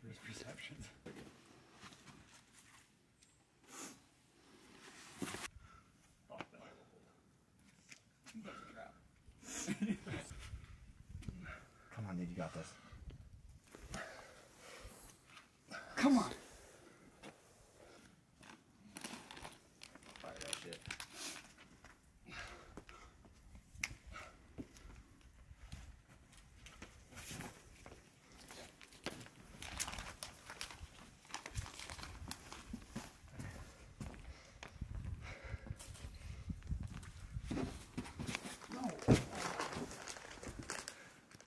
for his receptions. Oh, no. That's a trap. Come on, dude, you got this.